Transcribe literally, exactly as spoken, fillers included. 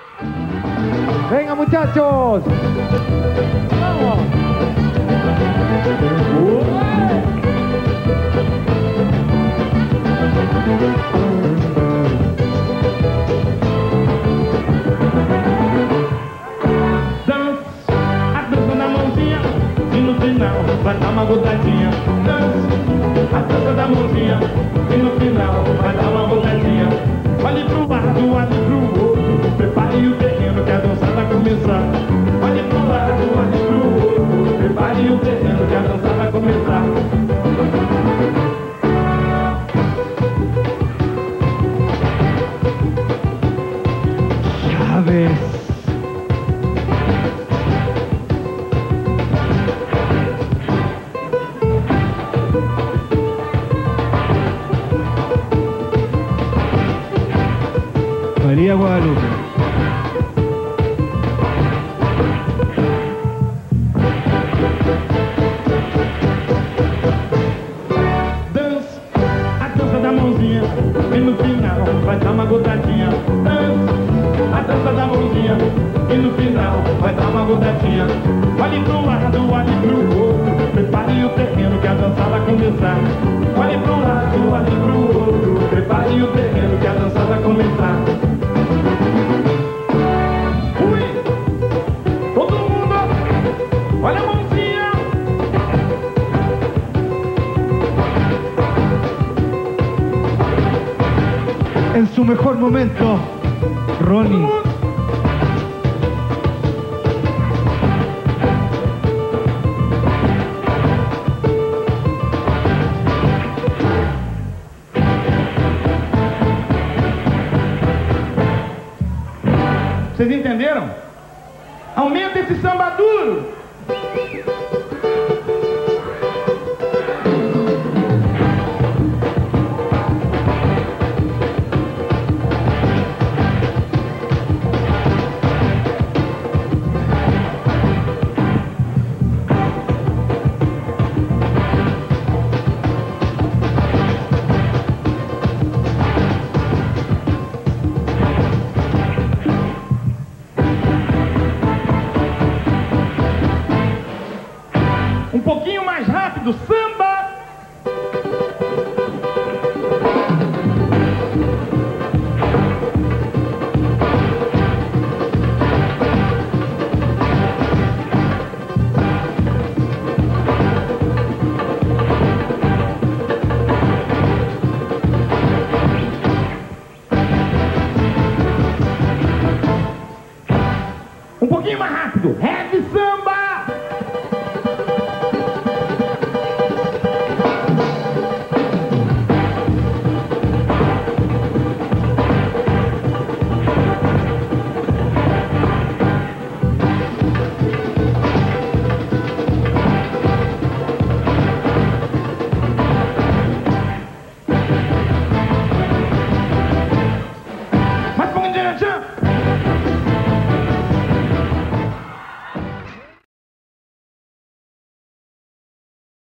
Venga, muchachos. Vamos. Dança, a dança da mãozinha e no final vai dar uma gotadinha. Dança, a dança da mãozinha e no final vai dar uma gotadinha. Olhe pro lado, olhe pro outro, prepare o terreno que a dança vai começar. Olhe pro lado, olhe pro outro, prepare o terreno que a dança vai começar. Chaves. María Guadalupe. Dança, a dança da mãozinha e no final vai dar uma gotadinha. Dança, a dança da mãozinha e no final vai dar uma gotadinha. Olhe pro lado, olhe pro outro, prepare o terreno que a dança vai começar. Olhe pro lado, olhe pro outro, prepare o terreno que a dança vai começar. Olha a mãozinha! En su mejor momento, Ronnie. Vocês entenderam? Aumenta esse samba duro! Um pouquinho mais rápido, samba! Um pouquinho mais rápido, heavy samba!